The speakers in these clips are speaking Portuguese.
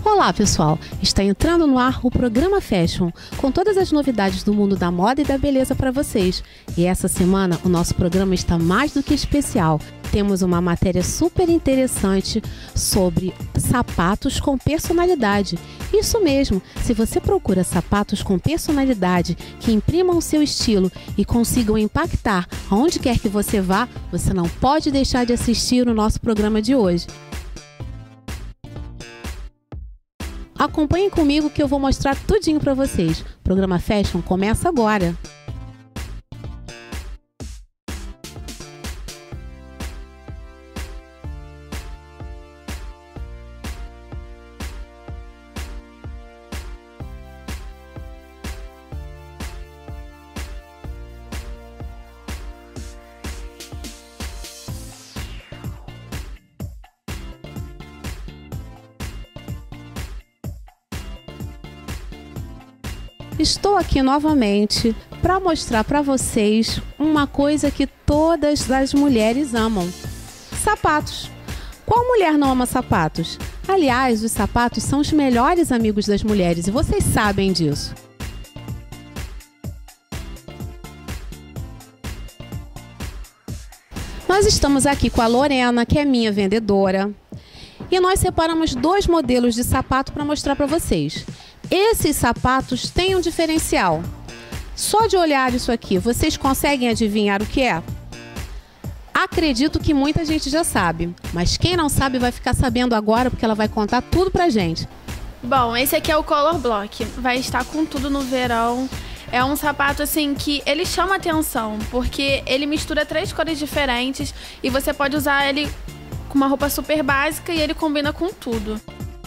Olá pessoal, está entrando no ar o programa Fashion, com todas as novidades do mundo da moda e da beleza para vocês. E essa semana o nosso programa está mais do que especial. Temos uma matéria super interessante sobre sapatos com personalidade. Isso mesmo, se você procura sapatos com personalidade, que imprimam o seu estilo e consigam impactar aonde quer que você vá, você não pode deixar de assistir o nosso programa de hoje. Acompanhem comigo que eu vou mostrar tudinho para vocês. O programa Fashion começa agora. Estou aqui novamente para mostrar para vocês uma coisa que todas as mulheres amam: sapatos. Qual mulher não ama sapatos? Aliás, os sapatos são os melhores amigos das mulheres e vocês sabem disso. Nós estamos aqui com a Lorena, que é minha vendedora, e nós separamos dois modelos de sapato para mostrar para vocês. Esses sapatos têm um diferencial. Só de olhar isso aqui, vocês conseguem adivinhar o que é? Acredito que muita gente já sabe, mas quem não sabe vai ficar sabendo agora, porque ela vai contar tudo pra gente. Bom, esse aqui é o Color Block, vai estar com tudo no verão. É um sapato assim que ele chama atenção, porque ele mistura 3 cores diferentes e você pode usar ele com uma roupa super básica e ele combina com tudo.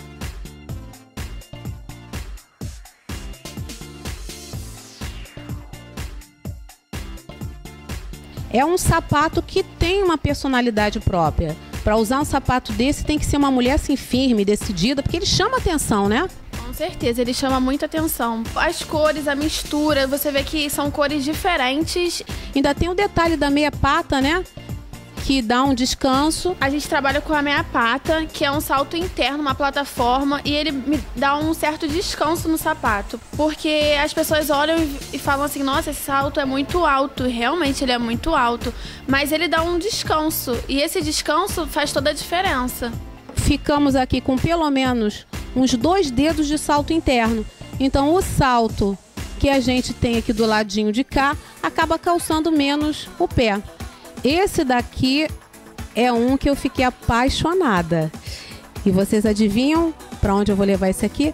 É um sapato que tem uma personalidade própria. Para usar um sapato desse tem que ser uma mulher assim firme, decidida, porque ele chama atenção, né? Com certeza, ele chama muita atenção. As cores, a mistura, você vê que são cores diferentes. Ainda tem o detalhe da meia pata, né? Que dá um descanso. A gente trabalha com a meia pata, que é um salto interno, uma plataforma, e ele me dá um certo descanso no sapato. Porque as pessoas olham e falam assim: nossa, esse salto é muito alto. E realmente ele é muito alto, mas ele dá um descanso. E esse descanso faz toda a diferença. Ficamos aqui com pelo menos uns 2 dedos de salto interno. Então o salto que a gente tem aqui do ladinho de cá acaba calçando menos o pé. Esse daqui é um que eu fiquei apaixonada. E vocês adivinham para onde eu vou levar esse aqui?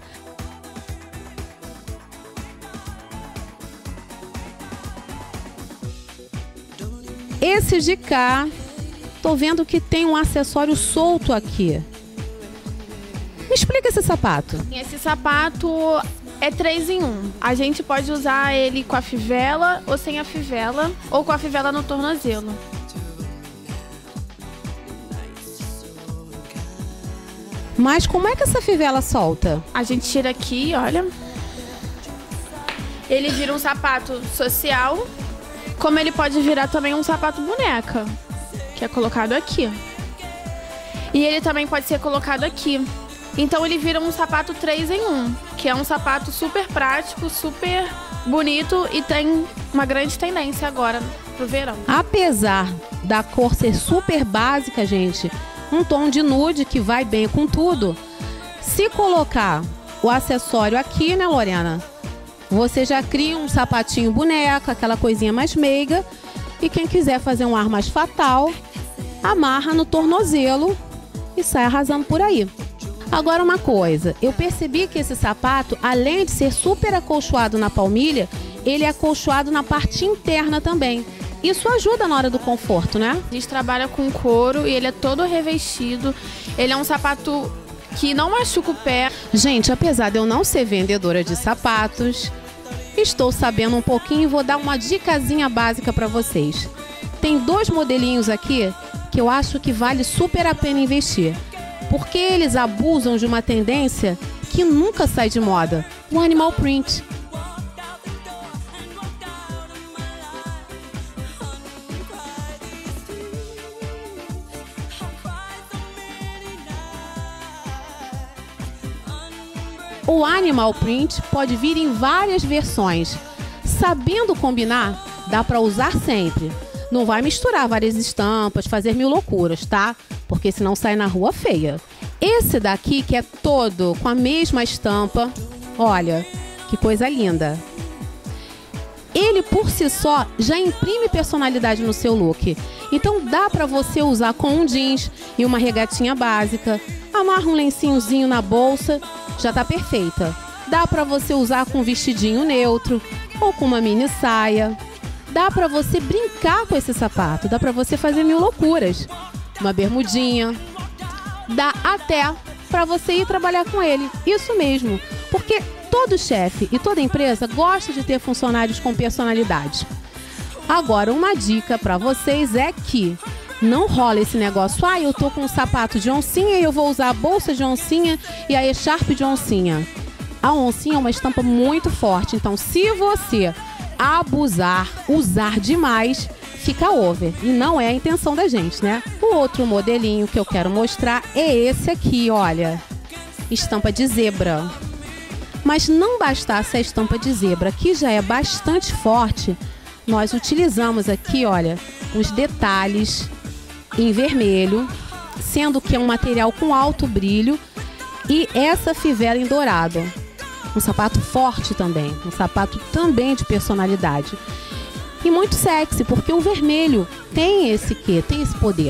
Esse de cá, tô vendo que tem um acessório solto aqui. Me explica esse sapato. Esse sapato é 3 em 1. A gente pode usar ele com a fivela ou sem a fivela, ou com a fivela no tornozelo. Mas como é que essa fivela solta? A gente tira aqui, olha. Ele vira um sapato social, como ele pode virar também um sapato boneca, que é colocado aqui. E ele também pode ser colocado aqui. Então ele vira um sapato 3 em 1, que é um sapato super prático, super bonito e tem uma grande tendência agora pro verão. Apesar da cor ser super básica, gente, um tom de nude que vai bem com tudo. Se colocar o acessório aqui, né, Lorena? Você já cria um sapatinho boneca, aquela coisinha mais meiga. E quem quiser fazer um ar mais fatal, amarra no tornozelo e sai arrasando por aí. Agora uma coisa, eu percebi que esse sapato, além de ser super acolchoado na palmilha, ele é acolchoado na parte interna também. Isso ajuda na hora do conforto, né? A gente trabalha com couro e ele é todo revestido. Ele é um sapato que não machuca o pé. Gente, apesar de eu não ser vendedora de sapatos, estou sabendo um pouquinho e vou dar uma dicasinha básica para vocês. Tem 2 modelinhos aqui que eu acho que vale super a pena investir, porque eles abusam de uma tendência que nunca sai de moda: o animal print. O animal print pode vir em várias versões. Sabendo combinar, dá para usar sempre. Não vai misturar várias estampas, fazer mil loucuras, tá? Porque senão sai na rua feia. Esse daqui, que é todo com a mesma estampa, olha, que coisa linda. Ele, por si só, já imprime personalidade no seu look. Então dá para você usar com um jeans e uma regatinha básica. Amarra um lencinhozinho na bolsa, já tá perfeita. Dá para você usar com um vestidinho neutro ou com uma mini saia. Dá para você brincar com esse sapato, dá para você fazer mil loucuras. Uma bermudinha. Dá até para você ir trabalhar com ele. Isso mesmo, porque todo chefe e toda empresa gosta de ter funcionários com personalidade. Agora, uma dica para vocês é que não rola esse negócio, eu tô com um sapato de oncinha e eu vou usar a bolsa de oncinha e a echarpe de oncinha. A oncinha é uma estampa muito forte, então se você abusar, usar demais, fica over. E não é a intenção da gente, né? O outro modelinho que eu quero mostrar é esse aqui, olha. Estampa de zebra. Mas não bastasse a estampa de zebra, que já é bastante forte, nós utilizamos aqui, olha, os detalhes em vermelho, sendo que é um material com alto brilho, e essa fivela em dourado. Um sapato forte também, um sapato também de personalidade. E muito sexy, porque o vermelho tem esse quê? Tem esse poder.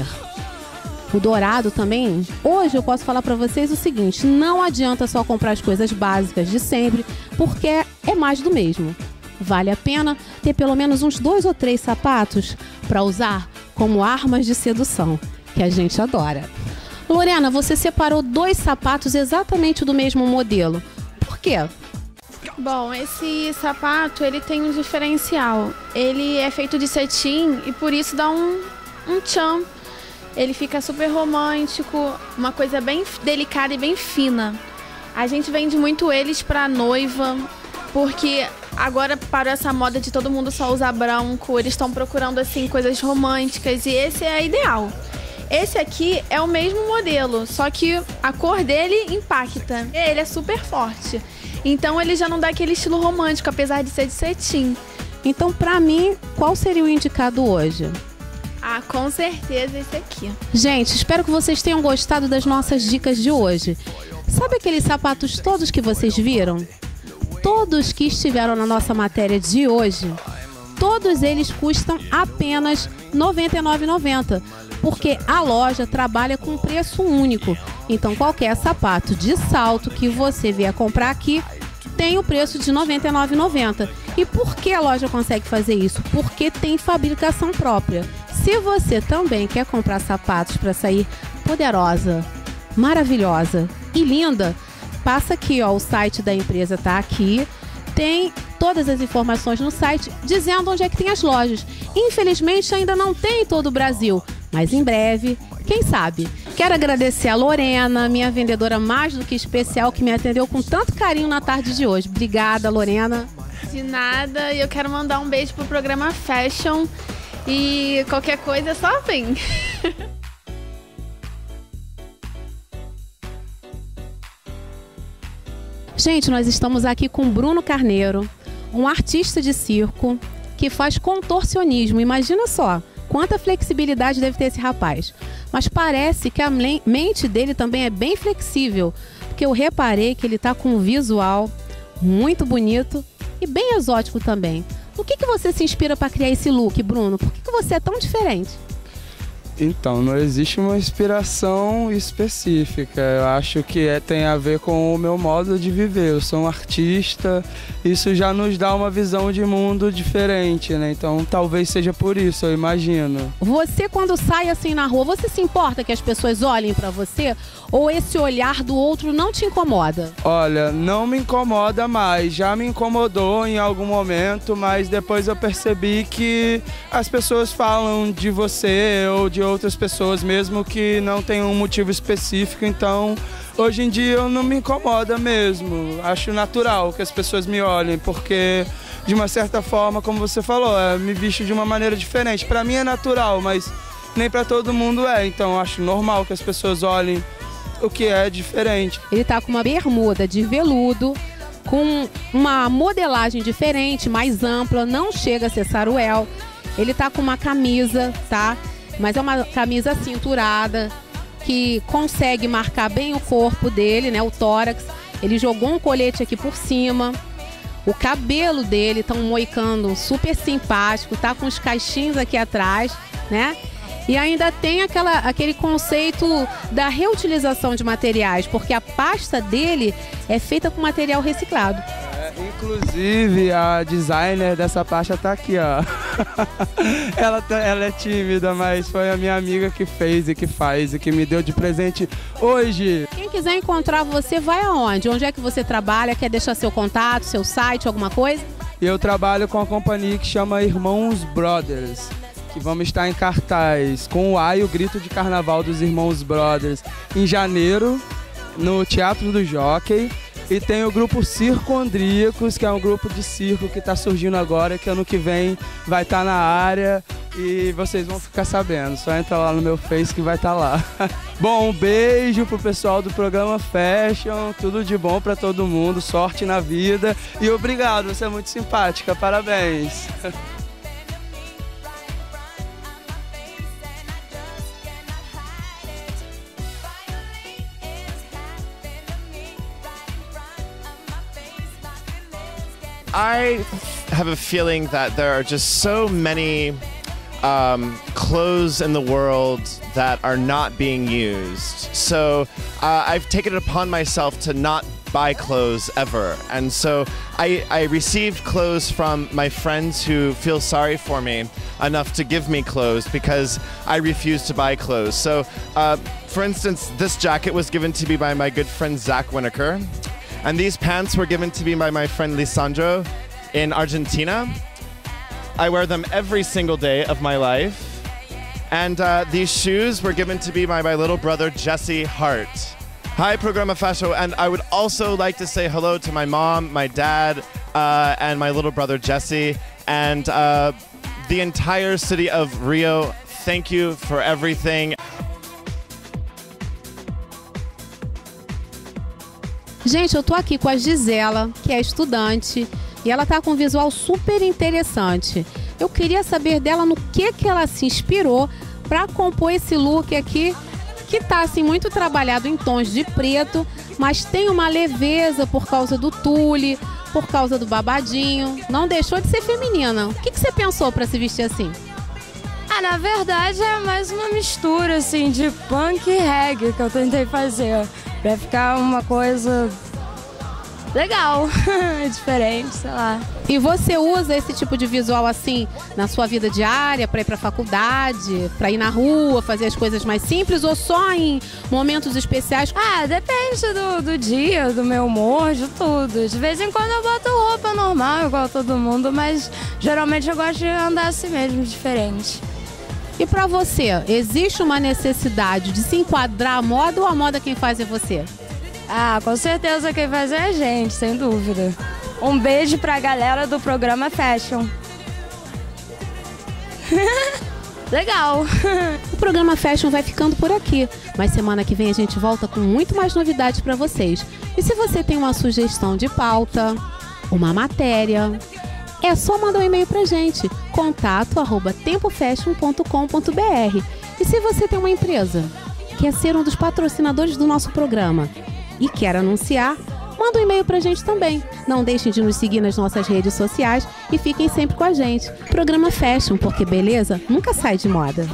O dourado também. Hoje eu posso falar para vocês o seguinte, não adianta só comprar as coisas básicas de sempre, porque é mais do mesmo. Vale a pena ter pelo menos uns 2 ou 3 sapatos para usar como armas de sedução, que a gente adora. Lorena, você separou 2 sapatos exatamente do mesmo modelo. Por quê? Bom, esse sapato, ele tem um diferencial. Ele é feito de cetim e por isso dá um tchan. Ele fica super romântico, uma coisa bem delicada e bem fina. A gente vende muito eles pra noiva, porque agora parou essa moda de todo mundo só usar branco. Eles estão procurando, assim, coisas românticas e esse é ideal. Esse aqui é o mesmo modelo, só que a cor dele impacta. Ele é super forte. Então ele já não dá aquele estilo romântico, apesar de ser de cetim. Então, pra mim, qual seria o indicado hoje? Ah, com certeza esse aqui. Gente, espero que vocês tenham gostado das nossas dicas de hoje. Sabe aqueles sapatos todos que vocês viram? Todos que estiveram na nossa matéria de hoje, todos eles custam apenas R$ 99,90, porque a loja trabalha com preço único. Então qualquer sapato de salto que você vier comprar aqui tem o preço de R$ 99,90. E por que a loja consegue fazer isso? Porque tem fabricação própria. Se você também quer comprar sapatos para sair poderosa, maravilhosa e linda, passa aqui, ó, o site da empresa tá aqui. Tem todas as informações no site dizendo onde é que tem as lojas. Infelizmente ainda não tem em todo o Brasil, mas em breve, quem sabe? Quero agradecer a Lorena, minha vendedora mais do que especial, que me atendeu com tanto carinho na tarde de hoje. Obrigada, Lorena. De nada, e eu quero mandar um beijo pro programa Fashion e qualquer coisa é só vir. Gente, nós estamos aqui com Bruno Carneiro, um artista de circo que faz contorcionismo. Imagina só, quanta flexibilidade deve ter esse rapaz. Mas parece que a mente dele também é bem flexível, porque eu reparei que ele está com um visual muito bonito e bem exótico também. O que você se inspira para criar esse look, Bruno? Por que você é tão diferente? Então, não existe uma inspiração específica. Eu acho que tem a ver com o meu modo de viver. Eu sou um artista, isso já nos dá uma visão de mundo diferente, né? Então, talvez seja por isso, eu imagino. Você, quando sai assim na rua, você se importa que as pessoas olhem pra você? Ou esse olhar do outro não te incomoda? Olha, não me incomoda mais. Já me incomodou em algum momento, mas depois eu percebi que as pessoas falam de você ou de outras pessoas, mesmo que não tenham um motivo específico. Então, hoje em dia eu não me incomoda mesmo. Acho natural que as pessoas me olhem, porque de uma certa forma, como você falou, me visto de uma maneira diferente. Para mim é natural, mas nem para todo mundo é. Então, acho normal que as pessoas olhem o que é diferente. Ele tá com uma bermuda de veludo, com uma modelagem diferente, mais ampla, não chega a ser saruel. Ele tá com uma camisa, tá? Mas é uma camisa cinturada, que consegue marcar bem o corpo dele, né? O tórax. Ele jogou um colete aqui por cima. O cabelo dele tá um moicano super simpático, tá com os caixinhos aqui atrás, né? E ainda tem aquele conceito da reutilização de materiais, porque a pasta dele é feita com material reciclado. Inclusive, a designer dessa pasta tá aqui, ó. Ela é tímida, mas foi a minha amiga que fez e que faz e que me deu de presente hoje. Quem quiser encontrar você, vai aonde? Onde é que você trabalha? Quer deixar seu contato, seu site, alguma coisa? Eu trabalho com a companhia que chama Irmãos Brothers, que vamos estar em cartaz com o AI, o grito de carnaval dos Irmãos Brothers, em janeiro, no Teatro do Jockey. E tem o grupo Circo Andríacos, que é um grupo de circo que está surgindo agora, que ano que vem vai estar na área e vocês vão ficar sabendo. Só entra lá no meu Face que vai estar lá. Bom, um beijo pro pessoal do programa Fashion, tudo de bom para todo mundo, sorte na vida e obrigado, você é muito simpática, parabéns. I have a feeling that there are just so many clothes in the world that are not being used. So I've taken it upon myself to not buy clothes ever. And so I received clothes from my friends who feel sorry for me enough to give me clothes because I refuse to buy clothes. So for instance, this jacket was given to me by my good friend Zach Winokur. And these pants were given to me by my friend Lisandro in Argentina. I wear them every single day of my life. And these shoes were given to me by my little brother, Jesse Hart. Hi, Programa Fashion. And I would also like to say hello to my mom, my dad, and my little brother, Jesse, and the entire city of Rio. Thank you for everything. Gente, eu tô aqui com a Gisela, que é estudante, e ela tá com um visual super interessante. Eu queria saber dela no que ela se inspirou para compor esse look aqui, que tá assim muito trabalhado em tons de preto, mas tem uma leveza por causa do tule, por causa do babadinho. Não deixou de ser feminina. O que você pensou para se vestir assim? Ah, na verdade é mais uma mistura assim de punk e reggae que eu tentei fazer. Pra ficar uma coisa legal, diferente, sei lá. E você usa esse tipo de visual assim na sua vida diária, pra ir pra faculdade, pra ir na rua, fazer as coisas mais simples ou só em momentos especiais? Ah, depende do dia, do meu humor, de tudo. De vez em quando eu boto roupa normal, igual todo mundo, mas geralmente eu gosto de andar assim mesmo, diferente. E pra você, existe uma necessidade de se enquadrar à moda ou a moda quem faz é você? Ah, com certeza quem faz é a gente, sem dúvida. Um beijo pra galera do programa Fashion. Legal! O programa Fashion vai ficando por aqui, mas semana que vem a gente volta com muito mais novidades pra vocês. E se você tem uma sugestão de pauta, uma matéria, é só mandar um e-mail pra gente, contato@tempofashion.com.br. E se você tem uma empresa, quer ser um dos patrocinadores do nosso programa e quer anunciar, manda um e-mail pra gente também. Não deixem de nos seguir nas nossas redes sociais e fiquem sempre com a gente. Programa Fashion, porque beleza nunca sai de moda.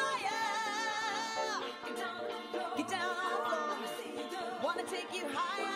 Get down, wanna take you higher.